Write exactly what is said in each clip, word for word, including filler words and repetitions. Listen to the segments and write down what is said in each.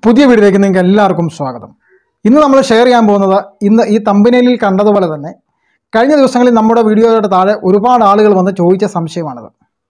പുതിയ വീഡിയോയിലേക്ക് നിങ്ങൾക്ക് എല്ലാവർക്കും സ്വാഗതം. ഇന്ന് നമ്മൾ ഷെയർ ചെയ്യാൻ പോകുന്നത് ഇന്ന് ഈ തമ്പനെയിലിൽ കണ്ടതുപോലെ തന്നെ കഴിഞ്ഞ ദിവസങ്ങളിൽ നമ്മുടെ വീഡിയോയുടെ താഴെ ഒരുപാട് ആളുകൾ വന്ന് ചോദിച്ച സംശയമാണിത്.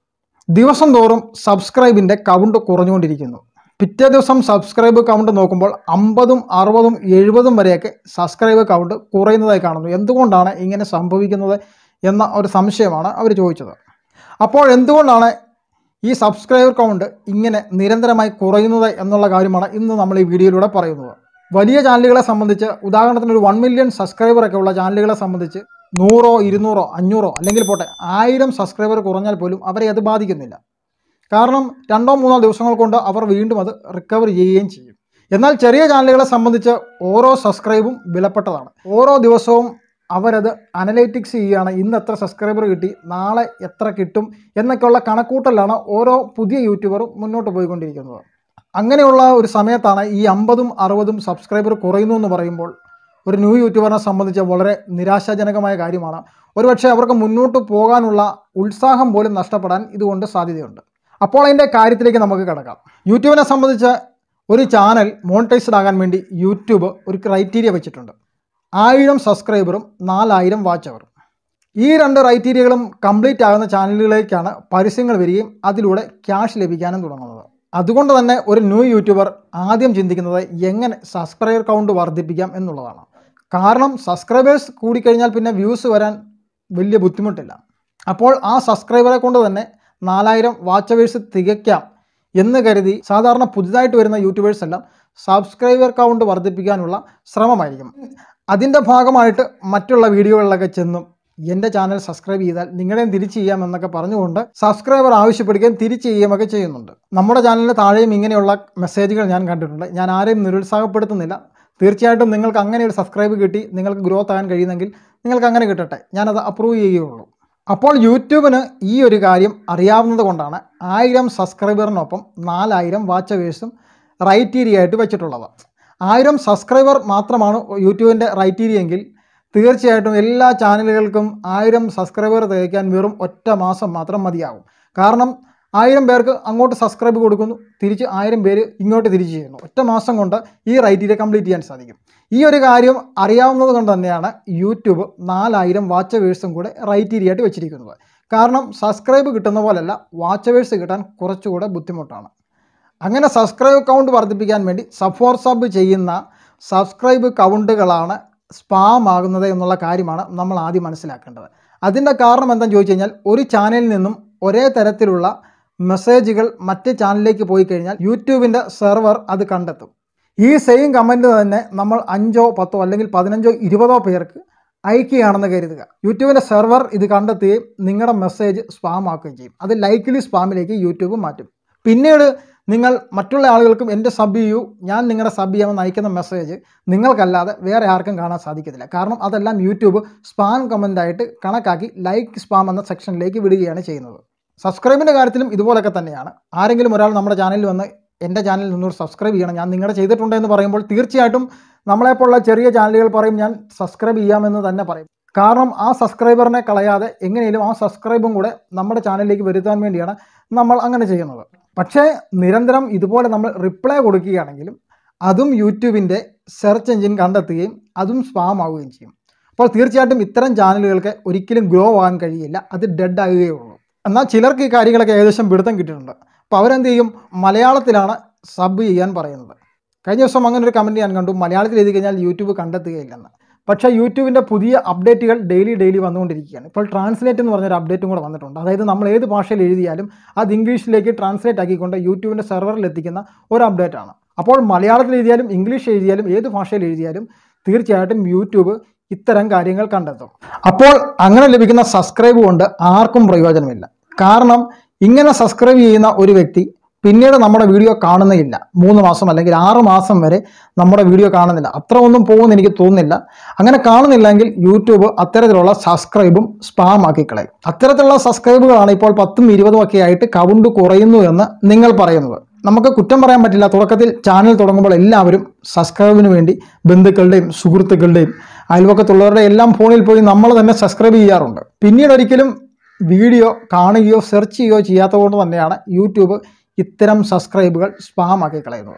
ദിവസം തോറും സബ്സ്ക്രൈബിൻ്റെ കൗണ്ട് കുറഞ്ഞുകൊണ്ടിരിക്കുന്നു. പിറ്റേ ദിവസം സബ്സ്ക്രൈബ് കൗണ്ട് നോക്കുമ്പോൾ അമ്പതും അറുപതും എഴുപതും വരെയൊക്കെ സബ്സ്ക്രൈബ് കൗണ്ട് കുറയുന്നതായി കാണുന്നു. എന്തുകൊണ്ടാണ് ഇങ്ങനെ സംഭവിക്കുന്നത് എന്ന ഒരു സംശയമാണ് അവർ ചോദിച്ചത്. അപ്പോൾ എന്തുകൊണ്ടാണ് ഈ സബ്സ്ക്രൈബർ കൗണ്ട് ഇങ്ങനെ നിരന്തരമായി കുറയുന്നത് എന്നുള്ള കാര്യമാണ് ഇന്ന് നമ്മൾ ഈ വീഡിയോയിലൂടെ പറയുന്നത്. വലിയ ചാനലുകളെ സംബന്ധിച്ച്, ഉദാഹരണത്തിന് ഒരു വൺ മില്യൺ സബ്സ്ക്രൈബറൊക്കെ ഉള്ള ചാനലുകളെ സംബന്ധിച്ച് നൂറോ ഇരുന്നൂറോ അഞ്ഞൂറോ അല്ലെങ്കിൽ പോട്ടെ ആയിരം സബ്സ്ക്രൈബർ കുറഞ്ഞാൽ പോലും അവരെ അത് ബാധിക്കുന്നില്ല. കാരണം രണ്ടോ മൂന്നോ ദിവസങ്ങൾ കൊണ്ട് അവർ വീണ്ടും അത് റിക്കവർ ചെയ്യുകയും ചെയ്യും. എന്നാൽ ചെറിയ ചാനലുകളെ സംബന്ധിച്ച് ഓരോ സബ്സ്ക്രൈബും വിലപ്പെട്ടതാണ്. ഓരോ ദിവസവും അവരത് അനലൈറ്റിക്സ് ചെയ്യുകയാണ്. ഇന്ന് എത്ര സബ്സ്ക്രൈബർ കിട്ടി, നാളെ എത്ര കിട്ടും എന്നൊക്കെയുള്ള കണക്കൂട്ടലാണ് ഓരോ പുതിയ യൂട്യൂബറും മുന്നോട്ട് പോയിക്കൊണ്ടിരിക്കുന്നത്. അങ്ങനെയുള്ള ഒരു സമയത്താണ് ഈ അമ്പതും അറുപതും സബ്സ്ക്രൈബർ കുറയുന്നു എന്ന് പറയുമ്പോൾ ഒരു ന്യൂ യൂട്യൂബറിനെ സംബന്ധിച്ച് വളരെ നിരാശാജനകമായ കാര്യമാണ്. ഒരുപക്ഷെ അവർക്ക് മുന്നോട്ട് പോകാനുള്ള ഉത്സാഹം പോലും നഷ്ടപ്പെടാൻ ഇതുകൊണ്ട് സാധ്യതയുണ്ട്. അപ്പോൾ അതിൻ്റെ കാര്യത്തിലേക്ക് നമുക്ക് കിടക്കാം. യൂട്യൂബിനെ സംബന്ധിച്ച് ഒരു ചാനൽ മോണിറ്റൈസ്ഡ് ആകാൻ വേണ്ടി യൂട്യൂബ് ഒരു ക്രൈറ്റീരിയ വെച്ചിട്ടുണ്ട്. ആയിരം സബ്സ്ക്രൈബറും നാലായിരം വാച്ച് അവറും. ഈ രണ്ട് ക്രൈറ്റീരിയകളും കംപ്ലീറ്റ് ആകുന്ന ചാനലുകളിലേക്കാണ് പരസ്യങ്ങൾ വരികയും അതിലൂടെ ക്യാഷ് ലഭിക്കാനും തുടങ്ങുന്നത്. അതുകൊണ്ട് തന്നെ ഒരു ന്യൂ യൂട്യൂബർ ആദ്യം ചിന്തിക്കുന്നത് എങ്ങനെ സബ്സ്ക്രൈബർ കൗണ്ട് വർദ്ധിപ്പിക്കാം എന്നുള്ളതാണ്. കാരണം സബ്സ്ക്രൈബേഴ്സ് കൂടിക്കഴിഞ്ഞാൽ പിന്നെ വ്യൂസ് വരാൻ വലിയ ബുദ്ധിമുട്ടില്ല. അപ്പോൾ ആ സബ്സ്ക്രൈബറെ കൊണ്ട് തന്നെ നാലായിരം വാച്ചവേഴ്സ് തികയ്ക്കാം എന്ന് കരുതി സാധാരണ പുതുതായിട്ട് വരുന്ന യൂട്യൂബേഴ്സ് എല്ലാം സബ്സ്ക്രൈബർ കൗണ്ട് വർദ്ധിപ്പിക്കാനുള്ള ശ്രമമായിരിക്കും. അതിൻ്റെ ഭാഗമായിട്ട് മറ്റുള്ള വീഡിയോകളിലൊക്കെ ചെന്നും എൻ്റെ ചാനൽ സബ്സ്ക്രൈബ് ചെയ്താൽ നിങ്ങളെയും തിരിച്ച് ചെയ്യാമെന്നൊക്കെ പറഞ്ഞുകൊണ്ട് സബ്സ്ക്രൈബർ ആവശ്യപ്പെടുകയും തിരിച്ച് ചെയ്യുകയൊക്കെ ചെയ്യുന്നുണ്ട്. നമ്മുടെ ചാനലിന് താഴെയും ഇങ്ങനെയുള്ള മെസ്സേജുകൾ ഞാൻ കണ്ടിട്ടുണ്ട്. ഞാൻ ആരെയും നിരുത്സാഹപ്പെടുത്തുന്നില്ല. തീർച്ചയായിട്ടും നിങ്ങൾക്ക് അങ്ങനെ ഒരു സബ്സ്ക്രൈബ് കിട്ടി നിങ്ങൾക്ക് ഗ്രോത്ത് ആകാൻ കഴിയുന്നെങ്കിൽ നിങ്ങൾക്ക് അങ്ങനെ കിട്ടട്ടെ, ഞാനത് അപ്രൂവ് ചെയ്യുകയുള്ളൂ. അപ്പോൾ യൂട്യൂബിന് ഈ ഒരു കാര്യം അറിയാവുന്നത് കൊണ്ടാണ് ആയിരം സബ്സ്ക്രൈബറിനൊപ്പം നാലായിരം വാച്ചവേഴ്സും ക്രൈറ്റീരിയ ആയിട്ട് വെച്ചിട്ടുള്ളത്. ആയിരം സബ്സ്ക്രൈബർ മാത്രമാണ് യൂട്യൂബിൻ്റെ ക്രൈറ്റീരിയ എങ്കിൽ തീർച്ചയായിട്ടും എല്ലാ ചാനലുകൾക്കും ആയിരം സബ്സ്ക്രൈബർ തികയ്ക്കാൻ വെറും ഒറ്റ മാസം മാത്രം മതിയാകും. കാരണം ആയിരം പേർക്ക് അങ്ങോട്ട് സബ്സ്ക്രൈബ് കൊടുക്കുന്നു, തിരിച്ച് ആയിരം പേര് ഇങ്ങോട്ട് തിരിച്ച് ചെയ്യുന്നു. ഒറ്റ മാസം കൊണ്ട് ഈ ക്രൈറ്റീരിയ കംപ്ലീറ്റ് ചെയ്യാൻ സാധിക്കും. ഈ ഒരു കാര്യം അറിയാവുന്നത് കൊണ്ട് തന്നെയാണ് യൂട്യൂബ് നാലായിരം വാച്ചവേഴ്സും കൂടെ ക്രൈറ്റീരിയ ആയിട്ട് വെച്ചിരിക്കുന്നത്. കാരണം സബ്സ്ക്രൈബ് കിട്ടുന്ന പോലെയല്ല, വാച്ചവേഴ്സ് കിട്ടാൻ കുറച്ചുകൂടെ ബുദ്ധിമുട്ടാണ്. അങ്ങനെ സബ്സ്ക്രൈബ് കൗണ്ട് വർദ്ധിപ്പിക്കാൻ വേണ്ടി സബ് ഫോർ സബ് ചെയ്യുന്ന സബ്സ്ക്രൈബ് കൗണ്ടുകളാണ് സ്പാം ആകുന്നത് എന്നുള്ള കാര്യമാണ് നമ്മൾ ആദ്യം മനസ്സിലാക്കേണ്ടത്. അതിൻ്റെ കാരണം എന്താണെന്ന് ചോദിച്ചു കഴിഞ്ഞാൽ ഒരു ചാനലിൽ നിന്നും ഒരേ തരത്തിലുള്ള മെസ്സേജുകൾ മറ്റ് ചാനലിലേക്ക് പോയി കഴിഞ്ഞാൽ യൂട്യൂബിൻ്റെ സെർവർ അത് കണ്ടെത്തും. ഈ സെയിം കമൻറ്റ് തന്നെ നമ്മൾ അഞ്ചോ പത്തോ അല്ലെങ്കിൽ പതിനഞ്ചോ ഇരുപതോ പേർക്ക് അയക്കുകയാണെന്ന് കരുതുക. യൂട്യൂബിൻ്റെ സെർവർ ഇത് കണ്ടെത്തുകയും നിങ്ങളുടെ മെസ്സേജ് സ്പാം ആക്കുകയും ചെയ്യും. അത് ലൈക്ക്ലി സ്പാമിലേക്ക് യൂട്യൂബ് മാറ്റും. പിന്നീട് നിങ്ങൾ മറ്റുള്ള ആളുകൾക്കും എൻ്റെ സബ് ചെയ്യൂ, ഞാൻ നിങ്ങളുടെ സബ് ചെയ്യാമെന്ന് അയക്കുന്ന മെസ്സേജ് നിങ്ങൾക്കല്ലാതെ വേറെ ആർക്കും കാണാൻ സാധിക്കത്തില്ല. കാരണം അതെല്ലാം യൂട്യൂബ് സ്പാം കമൻ്റായിട്ട് കണക്കാക്കി ലൈക്ക് സ്പാം എന്ന സെക്ഷനിലേക്ക് വിടുകയാണ് ചെയ്യുന്നത്. സബ്സ്ക്രൈബിൻ്റെ കാര്യത്തിലും ഇതുപോലൊക്കെ തന്നെയാണ്. ആരെങ്കിലും ഒരാൾ നമ്മുടെ ചാനലിൽ വന്ന് എൻ്റെ ചാനലിൽ നിന്നൊരു സബ്സ്ക്രൈബ് ചെയ്യണം, ഞാൻ നിങ്ങളുടെ ചെയ്തിട്ടുണ്ട് എന്ന് പറയുമ്പോൾ തീർച്ചയായിട്ടും നമ്മളെപ്പോലുള്ള ചെറിയ ചാനലുകൾ പറയും ഞാൻ സബ്സ്ക്രൈബ് ചെയ്യാമെന്ന് തന്നെ പറയും. കാരണം ആ സബ്സ്ക്രൈബറിനെ കളയാതെ എങ്ങനെയും ആ സബ്സ്ക്രൈബും കൂടെ നമ്മുടെ ചാനലിലേക്ക് വരുത്താൻ വേണ്ടിയാണ് നമ്മൾ അങ്ങനെ ചെയ്യുന്നത്. പക്ഷേ നിരന്തരം ഇതുപോലെ നമ്മൾ റിപ്ലൈ കൊടുക്കുകയാണെങ്കിലും അതും യൂട്യൂബിൻ്റെ സെർച്ച് എഞ്ചിൻ കണ്ടെത്തുകയും അതും സ്പാം ആവുകയും ചെയ്യും. അപ്പോൾ തീർച്ചയായിട്ടും ഇത്തരം ചാനലുകൾക്ക് ഒരിക്കലും ഗ്രോ ആകാൻ കഴിയില്ല, അത് ഡെഡ് ആകുകയുള്ളൂ. എന്നാൽ ചിലർക്ക് ഈ കാര്യങ്ങളൊക്കെ ഏകദേശം പിടുത്തം കിട്ടിയിട്ടുണ്ട്. അപ്പോൾ അവരെന്ത് ചെയ്യും, മലയാളത്തിലാണ് സബ് ചെയ്യാൻ പറയുന്നത്. കഴിഞ്ഞ ദിവസം അങ്ങനെ ഒരു കമൻറ്റ് ഞാൻ കണ്ടു, മലയാളത്തിൽ എഴുതി കഴിഞ്ഞാൽ യൂട്യൂബ് കണ്ടെത്തുകയില്ലെന്ന്. പക്ഷേ യൂട്യൂബിൻ്റെ പുതിയ അപ്ഡേറ്റുകൾ ഡെയിലി ഡെയിലി വന്നുകൊണ്ടിരിക്കുകയാണ്. ഇപ്പോൾ ട്രാൻസ്ലേറ്റ് എന്ന് പറഞ്ഞൊരു അപ്ഡേറ്റും കൂടെ വന്നിട്ടുണ്ട്. അതായത് നമ്മൾ ഏത് ഭാഷയിൽ എഴുതിയാലും അത് ഇംഗ്ലീഷിലേക്ക് ട്രാൻസ്ലേറ്റ് ആക്കിക്കൊണ്ട് യൂട്യൂബിൻ്റെ സെർവറിൽ എത്തിക്കുന്ന ഒരു അപ്ഡേറ്റാണ്. അപ്പോൾ മലയാളത്തിൽ എഴുതിയാലും ഇംഗ്ലീഷ് എഴുതിയാലും ഏത് ഭാഷയിൽ എഴുതിയാലും തീർച്ചയായിട്ടും യൂട്യൂബ് ഇത്തരം കാര്യങ്ങൾ കണ്ടെത്തും. അപ്പോൾ അങ്ങനെ ലഭിക്കുന്ന സബ്സ്ക്രൈബ് കൊണ്ട് ആർക്കും പ്രയോജനമില്ല. കാരണം ഇങ്ങനെ സബ്സ്ക്രൈബ് ചെയ്യുന്ന ഒരു വ്യക്തി പിന്നീട് നമ്മുടെ വീഡിയോ കാണുന്നില്ല. മൂന്ന് മാസം അല്ലെങ്കിൽ ആറ് മാസം വരെ നമ്മുടെ വീഡിയോ കാണുന്നില്ല. അത്ര ഒന്നും പോകുമെന്ന് എനിക്ക് തോന്നുന്നില്ല. അങ്ങനെ കാണുന്നില്ലെങ്കിൽ യൂട്യൂബ് അത്തരത്തിലുള്ള സബ്സ്ക്രൈബും സ്പാം ആക്കിക്കളയും. അത്തരത്തിലുള്ള സബ്സ്ക്രൈബുകളാണ് ഇപ്പോൾ പത്തും ഇരുപതും ഒക്കെ ആയിട്ട് കൗണ്ട് കുറയുന്നു എന്ന് നിങ്ങൾ പറയുന്നത്. നമുക്ക് കുറ്റം പറയാൻ പറ്റില്ല. തുടക്കത്തിൽ ചാനൽ തുടങ്ങുമ്പോൾ എല്ലാവരും സബ്സ്ക്രൈബിന് വേണ്ടി ബന്ധുക്കളുടെയും സുഹൃത്തുക്കളുടെയും അയൽവക്കത്തുള്ളവരുടെ എല്ലാം ഫോണിൽ പോയി നമ്മൾ തന്നെ സബ്സ്ക്രൈബ് ചെയ്യാറുണ്ട്. പിന്നീട് ഒരിക്കലും വീഡിയോ കാണുകയോ സെർച്ച് ചെയ്യുകയോ ചെയ്യാത്തതുകൊണ്ട് തന്നെയാണ് യൂട്യൂബ് ഇത്തരം സബ്സ്ക്രൈബുകൾ സ്പാം ആക്കി കളയുന്നത്.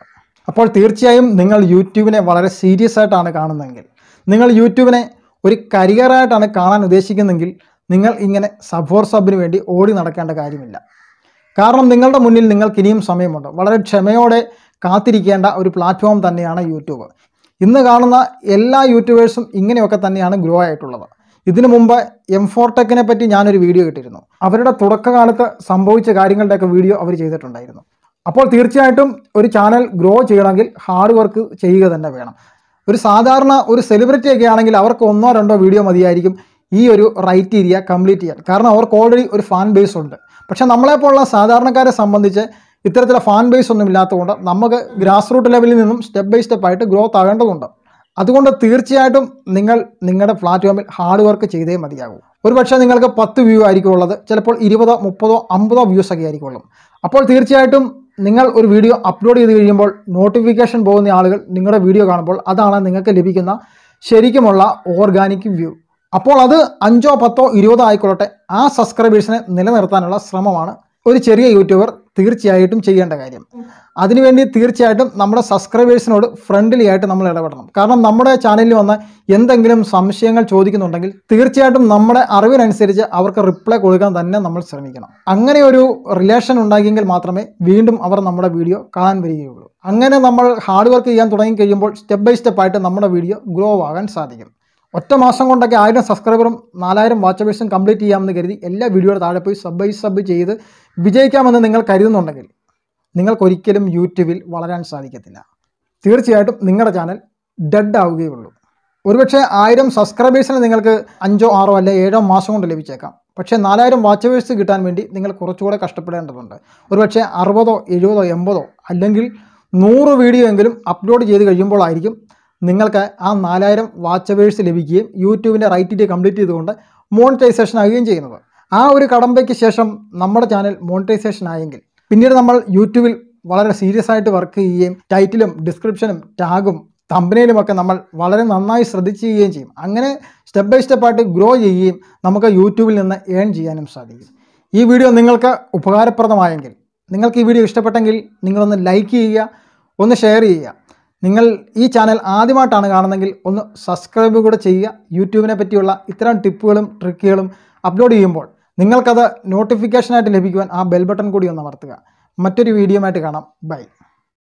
അപ്പോൾ തീർച്ചയായും നിങ്ങൾ യൂട്യൂബിനെ വളരെ സീരിയസ് ആയിട്ടാണ് കാണുന്നതെങ്കിൽ, നിങ്ങൾ യൂട്യൂബിനെ ഒരു കരിയറായിട്ടാണ് കാണാൻ ഉദ്ദേശിക്കുന്നതെങ്കിൽ നിങ്ങൾ ഇങ്ങനെ സബ് ഫോർ സബിന് വേണ്ടി ഓടി നടക്കേണ്ട കാര്യമില്ല. കാരണം നിങ്ങളുടെ മുന്നിൽ നിങ്ങൾക്ക് ഇനിയും സമയമുണ്ട്. വളരെ ക്ഷമയോടെ കാത്തിരിക്കേണ്ട ഒരു പ്ലാറ്റ്ഫോം തന്നെയാണ് യൂട്യൂബ്. ഇന്ന് കാണുന്ന എല്ലാ യൂട്യൂബേഴ്സും ഇങ്ങനെയൊക്കെ തന്നെയാണ് ഗ്രോ ആയിട്ടുള്ളത്. ഇതിനു മുമ്പ് എം ഫോർ ടെക്കിനെ പറ്റി ഞാനൊരു വീഡിയോ ഇട്ടിരുന്നു. അവരുടെ തുടക്കകാലത്ത് സംഭവിച്ച കാര്യങ്ങളുടെയൊക്കെ വീഡിയോ അവർ ചെയ്തിട്ടുണ്ടായിരുന്നു. അപ്പോൾ തീർച്ചയായിട്ടും ഒരു ചാനൽ ഗ്രോ ചെയ്യണമെങ്കിൽ ഹാർഡ് വർക്ക് ചെയ്യുക തന്നെ വേണം. ഒരു സാധാരണ ഒരു സെലിബ്രിറ്റി ഒക്കെ ആണെങ്കിൽ അവർക്ക് ഒന്നോ രണ്ടോ വീഡിയോ മതിയായിരിക്കും ഈ ഒരു റൈറ്റീരിയ കംപ്ലീറ്റ് ചെയ്യാൻ. കാരണം അവർക്ക് ഓൾറെഡി ഒരു ഫാൻ ബേസ് ഉണ്ട്. പക്ഷേ നമ്മളെപ്പോലുള്ള സാധാരണക്കാരെ സംബന്ധിച്ച് ഇത്തരത്തിലുള്ള ഫാൻ ബേസ് ഒന്നും ഇല്ലാത്തതുകൊണ്ട് നമുക്ക് ഗ്രാസ് റൂട്ട് ലെവലിൽ നിന്നും സ്റ്റെപ്പ് ബൈ സ്റ്റെപ്പ് ആയിട്ട് ഗ്രോത്ത് ആകേണ്ടതുണ്ട്. അതുകൊണ്ട് തീർച്ചയായിട്ടും നിങ്ങൾ നിങ്ങളുടെ പ്ലാറ്റ്ഫോമിൽ ഹാർഡ് വർക്ക് ചെയ്തേ മതിയാകും. ഒരു പക്ഷേ നിങ്ങൾക്ക് പത്ത് വ്യൂ ആയിരിക്കും ഉള്ളത്, ചിലപ്പോൾ ഇരുപതോ മുപ്പതോ അമ്പതോ വ്യൂസ് ഒക്കെ ആയിരിക്കുള്ളൂ. അപ്പോൾ തീർച്ചയായിട്ടും നിങ്ങൾ ഒരു വീഡിയോ അപ്ലോഡ് ചെയ്ത് കഴിയുമ്പോൾ നോട്ടിഫിക്കേഷൻ പോകുന്ന ആളുകൾ നിങ്ങളുടെ വീഡിയോ കാണുമ്പോൾ അതാണ് നിങ്ങൾക്ക് ലഭിക്കുന്ന ശരിക്കുമുള്ള ഓർഗാനിക് വ്യൂ. അപ്പോൾ അത് അഞ്ചോ പത്തോ ഇരുപതോ ആയിക്കൊള്ളട്ടെ, ആ സബ്സ്ക്രൈബേഴ്സിനെ നിലനിർത്താനുള്ള ശ്രമമാണ് ഒരു ചെറിയ യൂട്യൂബർ തീർച്ചയായിട്ടും ചെയ്യേണ്ട കാര്യം. അതിനുവേണ്ടി തീർച്ചയായിട്ടും നമ്മുടെ സബ്സ്ക്രൈബേഴ്സിനോട് ഫ്രണ്ട്ലി ആയിട്ട് നമ്മൾ ഇടപെടണം. കാരണം നമ്മുടെ ചാനലിൽ വന്ന് എന്തെങ്കിലും സംശയങ്ങൾ ചോദിക്കുന്നുണ്ടെങ്കിൽ തീർച്ചയായിട്ടും നമ്മുടെ അറിവിനനുസരിച്ച് അവർക്ക് റിപ്ലൈ കൊടുക്കാൻ തന്നെ നമ്മൾ ശ്രമിക്കണം. അങ്ങനെ ഒരു റിലേഷൻ ഉണ്ടാക്കിയെങ്കിൽ മാത്രമേ വീണ്ടും അവർ നമ്മുടെ വീഡിയോ കാണാൻ വരികയുള്ളൂ. അങ്ങനെ നമ്മൾ ഹാർഡ് വർക്ക് ചെയ്യാൻ തുടങ്ങി കഴിയുമ്പോൾ സ്റ്റെപ്പ് ബൈ സ്റ്റെപ്പ് ആയിട്ട് നമ്മുടെ വീഡിയോ ഗ്രോ ആകാൻ സാധിക്കും. ഒറ്റ മാസം കൊണ്ടൊക്കെ ആയിരം സബ്സ്ക്രൈബറും നാലായിരം വാച്ചവേഴ്സും കംപ്ലീറ്റ് ചെയ്യാമെന്ന് കരുതി എല്ലാ വീഡിയോയുടെ താഴെ പോയി സബ് ബൈ സബ് ചെയ്ത് വിജയിക്കാമെന്ന് നിങ്ങൾ കരുതുന്നുണ്ടെങ്കിൽ നിങ്ങൾക്കൊരിക്കലും യൂട്യൂബിൽ വളരാൻ സാധിക്കത്തില്ല. തീർച്ചയായിട്ടും നിങ്ങളുടെ ചാനൽ ഡെഡ് ആവുകയുള്ളൂ. ഒരുപക്ഷെ ആയിരം സബ്സ്ക്രൈബേഴ്സിന് നിങ്ങൾക്ക് അഞ്ചോ ആറോ അല്ലെ ഏഴോ മാസം കൊണ്ട് ലഭിച്ചേക്കാം. പക്ഷേ നാലായിരം വാച്ചവേഴ്സ് കിട്ടാൻ വേണ്ടി നിങ്ങൾ കുറച്ചുകൂടെ കഷ്ടപ്പെടേണ്ടതുണ്ട്. ഒരുപക്ഷെ അറുപതോ എഴുപതോ എൺപതോ അല്ലെങ്കിൽ നൂറ് വീഡിയോ എങ്കിലും അപ്ലോഡ് ചെയ്ത് കഴിയുമ്പോഴായിരിക്കും നിങ്ങൾക്ക് ആ നാലായിരം വാച്ചവേഴ്സ് ലഭിക്കുകയും യൂട്യൂബിൻ്റെ റൈറ്റിൻ്റെ കംപ്ലീറ്റ് ചെയ്തുകൊണ്ട് മോണിറ്റൈസേഷൻ ആകുകയും ചെയ്യുന്നത്. ആ ഒരു കടമ്പയ്ക്ക് ശേഷം നമ്മുടെ ചാനൽ മോണിറ്റൈസേഷൻ ആയെങ്കിൽ പിന്നീട് നമ്മൾ യൂട്യൂബിൽ വളരെ സീരിയസ് ആയിട്ട് വർക്ക് ചെയ്യുകയും ടൈറ്റിലും ഡിസ്ക്രിപ്ഷനും ടാഗും തമ്പനെയിലുമൊക്കെ നമ്മൾ വളരെ നന്നായി ശ്രദ്ധിച്ച് ചെയ്യുകയും ചെയ്യും. അങ്ങനെ സ്റ്റെപ്പ് ബൈ സ്റ്റെപ്പായിട്ട് ഗ്രോ ചെയ്യുകയും നമുക്ക് യൂട്യൂബിൽ നിന്ന് ഏൺ ചെയ്യാനും സാധിക്കും. ഈ വീഡിയോ നിങ്ങൾക്ക് ഉപകാരപ്രദമായെങ്കിൽ, നിങ്ങൾക്ക് ഈ വീഡിയോ ഇഷ്ടപ്പെട്ടെങ്കിൽ നിങ്ങളൊന്ന് ലൈക്ക് ചെയ്യുക, ഒന്ന് ഷെയർ ചെയ്യുക. നിങ്ങൾ ഈ ചാനൽ ആദ്യമായിട്ടാണ് കാണുന്നതെങ്കിൽ ഒന്ന് സബ്സ്ക്രൈബ് കൂടെ ചെയ്യുക. യൂട്യൂബിനെ പറ്റിയുള്ള ഇത്തരം ടിപ്പുകളും ട്രിക്കുകളും അപ്ലോഡ് ചെയ്യുമ്പോൾ നിങ്ങൾക്കത് നോട്ടിഫിക്കേഷനായിട്ട് ലഭിക്കുവാൻ ആ ബെൽ ബട്ടൺ കൂടി ഒന്ന് അമർത്തുക. മറ്റൊരു വീഡിയോ ആയിട്ട് കാണാം. ബൈ.